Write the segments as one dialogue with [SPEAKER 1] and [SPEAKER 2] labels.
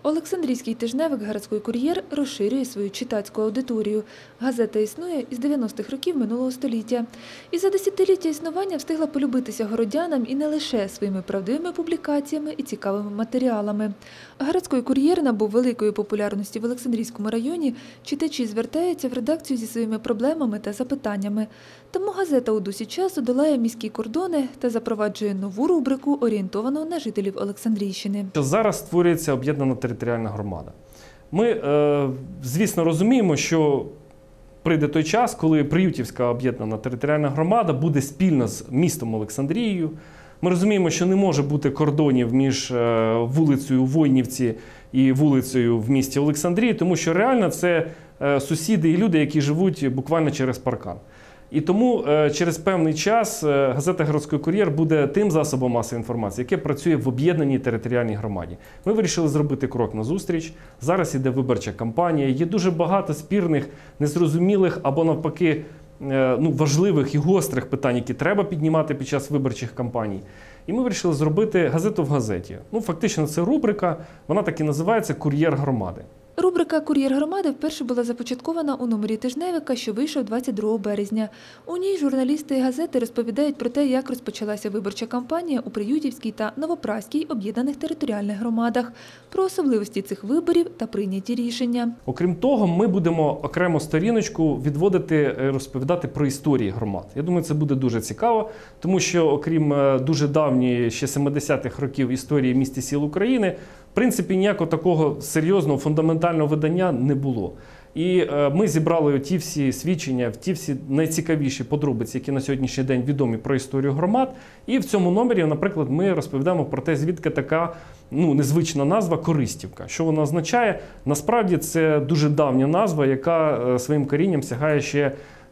[SPEAKER 1] Олександрійський тижневик «Городський кур'єр» розширює свою читацьку аудиторію. Газета існує із 90-х років минулого століття. І за десятиліття існування встигла полюбитися городянам і не лише своїми правдивими публікаціями і цікавими матеріалами. «Городський кур'єр» набув великої популярності в Олександрійському районі. Читачі звертаються в редакцію зі своїми проблемами та запитаннями. Тому газета у дусі часу долає міські кордони та запроваджує нову рубрику, орієнтовану на жителів Олександрійщини.
[SPEAKER 2] Зараз створюється об'єднана територіальна громада. Ми, звісно, розуміємо, що прийде той час, коли Приютівська об'єднана територіальна громада буде спільно з містом Олександрією. Ми розуміємо, що не може бути кордонів між вулицею у Войнівці і вулицею в місті Олександрії, тому що реально це сусіди і люди, які живуть буквально через паркан. І тому через певний час газета «Городський кур'єр» буде тим засобом масової інформації, яке працює в об'єднаній територіальній громаді. Ми вирішили зробити крок назустріч. Зараз іде виборча кампанія. Є дуже багато спірних, незрозумілих або навпаки важливих і гострих питань, які треба піднімати під час виборчих кампаній. І ми вирішили зробити газету в газеті. Фактично це рубрика, вона так і називається «Кур'єр громади».
[SPEAKER 1] Рубрика «Кур'єр громади» вперше була започаткована у номері тижневика, що вийшов 22 березня. У ній журналісти газети розповідають про те, як розпочалася виборча кампанія у Приютівській та Новопраській об'єднаних територіальних громадах, про особливості цих виборів та прийняті рішення.
[SPEAKER 2] Окрім того, ми будемо окрему сторіночку відводити, розповідати про історії громад. Я думаю, це буде дуже цікаво, тому що окрім дуже давньої, ще 70-х років історії міст і сіл України, в принципі, ніякого такого серйозного, фундаментального видання не було. І ми зібрали ті всі свідчення, ті всі найцікавіші подробиці, які на сьогоднішній день відомі про історію громад. І в цьому номері, наприклад, ми розповідаємо про те, звідки така незвична назва «Користівка». Що вона означає? Насправді це дуже давня назва, яка своїм корінням сягає ще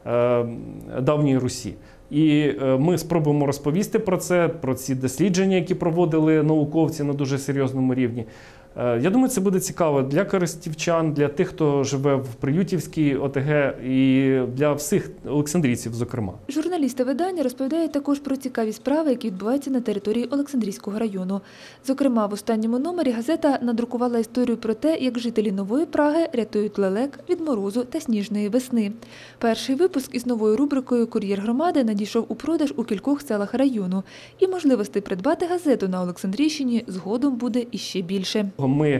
[SPEAKER 2] давньої Русі. І ми спробуємо розповісти про це, про ці дослідження, які проводили науковці на дуже серйозному рівні. Я думаю, це буде цікаво для користівчан, для тих, хто живе в Приютівській ОТГ і для всіх олександрійців, зокрема.
[SPEAKER 1] Журналісти видання розповідають також про цікаві справи, які відбуваються на території Олександрійського району. Зокрема, в останньому номері газета надрукувала історію про те, як жителі Нової Праги рятують лелек від морозу та сніжної весни. Перший випуск із новою рубрикою «Кур'єр громади» надійшов у продаж у кількох селах району. І можливостей придбати газету на Олександрійщині згодом буде іще більше.
[SPEAKER 2] Ми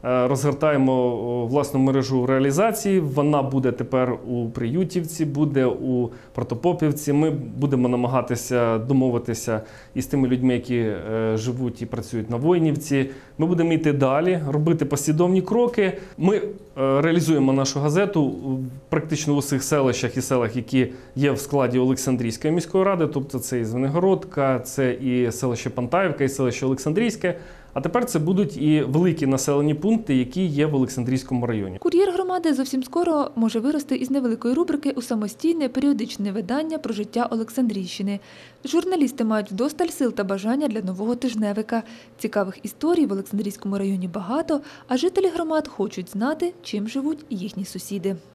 [SPEAKER 2] розгортаємо власну мережу реалізації. Вона буде тепер у Приютівці, буде у Протопопівці. Ми будемо намагатися домовитися із тими людьми, які живуть і працюють на Войнівці. Ми будемо йти далі, робити послідовні кроки. Ми реалізуємо нашу газету практично у всіх селищах і селах, які є в складі Олександрійської міської ради. Тобто це і Звенигородка, це і селище Пантаївка, і селище Олександрійське. А тепер це будуть і великі населені пункти, які є в Олександрійському районі.
[SPEAKER 1] «Кур'єр громади» зовсім скоро може вирости із невеликої рубрики у самостійне періодичне видання про життя Олександрійщини. Журналісти мають вдосталь сил та бажання для нового тижневика. Цікавих історій в Олександрійському районі багато, а жителі громад хочуть знати, чим живуть їхні сусіди.